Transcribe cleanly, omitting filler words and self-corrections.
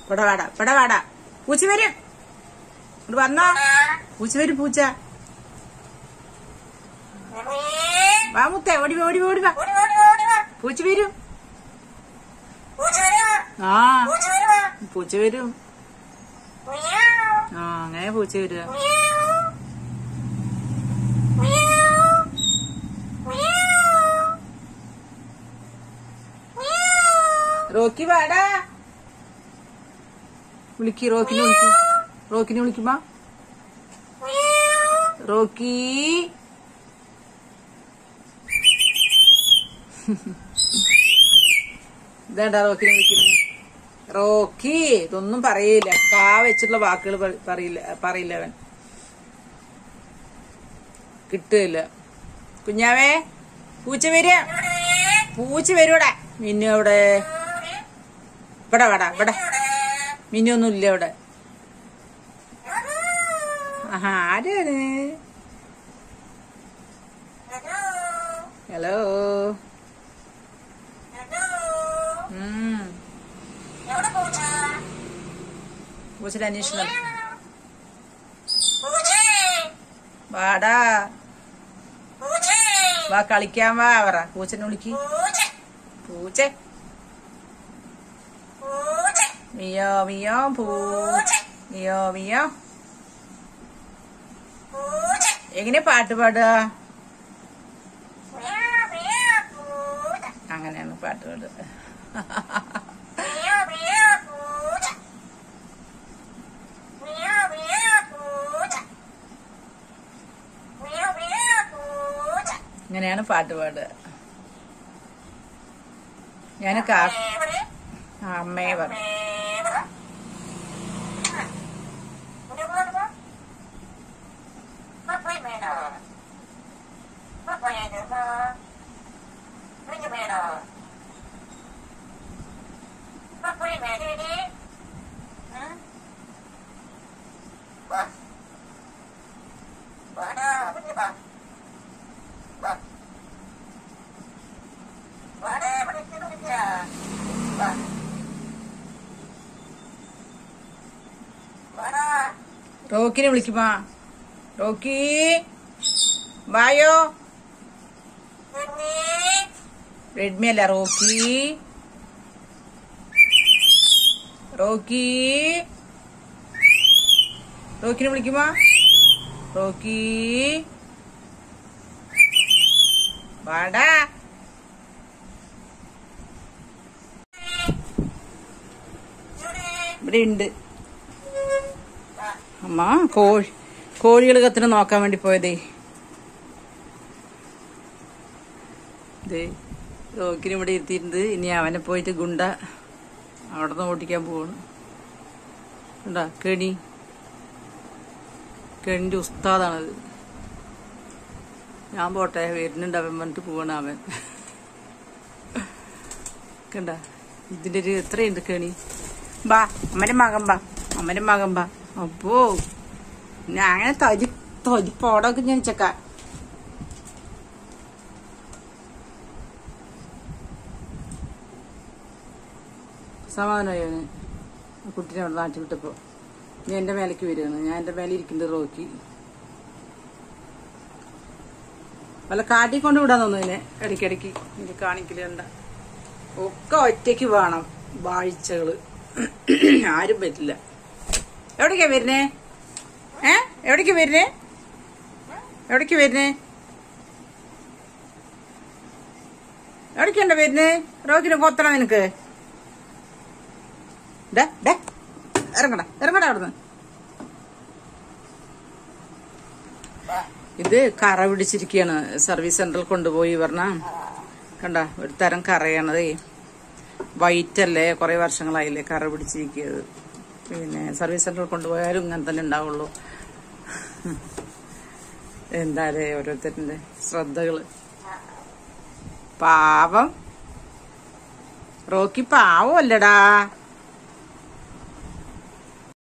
ഇവിടെ വാടാ ഇവിടെ വാടാ. പൂച്ച വരും. ഇവിടെ വന്നോ. പൂച്ച വരും. പൂച്ച വാ മുത്തേ. ഓടി ഓടി ഓടി വാ. പൂച്ച വരും. ആ പൂച്ച വരും. ആ അങ്ങനെ പൂച്ച വരിക. റോക്കി വാടാ. വിളിക്ക്. റോക്കിനെ വിളിക്കും. റോക്കിനെ വിളിക്കുമ്പോ റോക്കി. ഇതാണ്ടാ റോക്കിനെ വിളിക്കുന്നത്. റോക്കി ഇതൊന്നും പറയില്ല. കാ വെച്ചിട്ടുള്ള വാക്കുകൾ പറയില്ല അവൻ. കിട്ടില്ല. കുഞ്ഞാവേ പൂച്ച വരിക. പൂച്ച വരൂടെ. മിന്നു എവിടെ? ഇവിടെ വാടാ. ഇവിടെ മിന്നൊന്നും ഇല്ല ഇവിടെ. ആഹാ ആരാണ്? ഹലോ. പൂച്ചയുടെ അന്വേഷണം. വാടാ വാ കളിക്കാൻ വാ. പറ പൂച്ചനെ വിളിക്ക്. പൂച്ച മിയോ മിയോ. മിയോ മിയോ. എങ്ങനെ പാട്ട് പാടുക? അങ്ങനെയാണ് പാട്ട് പാടുക. ഇങ്ങനെയാണ് പാട്ട് പാടുക. ഞാനൊക്കെ അമ്മയെ പറഞ്ഞു. റോക്കിനെ വിളിക്കുമാ. റോക്കി വായോ. റെഡ്മി അല്ല റോക്കി. റോക്കി. റോക്കിനെ വിളിക്കുമാ. റോക്കി വാടാ. ഇവിടെ ഉണ്ട് അമ്മ. കോഴികൾ കത്തിന് നോക്കാൻ വേണ്ടി പോയതേ. റോക്കിന് ഇവിടെ ഇരുത്തിയിട്ടുണ്ട്. ഇനി അവനെ പോയിട്ട് ഗുണ്ട അവിടെ നിന്ന് ഓടിക്കാൻ പോവാണ്. കണ്ടാ കെണിന്റെ ഉസ്താദാണത്. ഞാൻ പോട്ടെ വരുന്നുണ്ട് അവൻ പറഞ്ഞിട്ട് പോവാണ് അവൻ. കണ്ട ഇതിന്റെ ഒരു എത്രയുണ്ട് കെണി. ബാ അമ്മന്റെ മകൻ ബാ. അമ്മന്റെ മകൻ ബാ. അപ്പോ ഞാൻ അങ്ങനെ തൊലിപ്പോടൊക്കെ ഞാൻ ചെക്ക. സമാധാനമായി അവന്. കുട്ടീനെ അവിടെ നാട്ടി വിട്ടപ്പോ ഞാൻ എന്റെ മേലേക്ക് വരികയാണ്. ഞാൻ എന്റെ മേലെ ഇരിക്കുന്നുണ്ട്. റോക്കി വല്ല കാട്ടിക്കൊണ്ട് വിടാൻ തോന്നുന്നതിനെ ഇടയ്ക്കിടയ്ക്ക് എനിക്ക് കാണിക്കലുണ്ട. ഒക്കെ ഒറ്റയ്ക്ക് വേണം വാഴ്ചകള്. ആരും പറ്റില്ല. എവിടേക്കാ വരുന്നേ? എവിടേക്ക് വരുന്നേ? എവിടേക്ക് വരുന്നേ? എവിടേക്കുണ്ടോ വരുന്നേ? റോക്കിനെ കൊത്തണം നിനക്ക്. ഇറങ്ങടാ ഇറങ്ങടാ അവിടുന്ന്. ഇത് കറ പിടിച്ചിരിക്കുകയാണ്. സർവീസ് സെന്ററിൽ കൊണ്ടുപോയി പറഞ്ഞ കണ്ട ഒരു തരം കറയാണതേ. വൈറ്റ് അല്ലേ, കുറെ വർഷങ്ങളായില്ലേ കറ പിടിച്ചിരിക്കുന്നത്. പിന്നെ സർവീസ് സെന്ററിൽ കൊണ്ടുപോയാലും ഇങ്ങനെ തന്നെ ഉണ്ടാവുള്ളൂ. എന്തായാലേ ഓരോരുത്തരുടെ ശ്രദ്ധകള്. പാവം റോക്കി പാവം അല്ലടാ.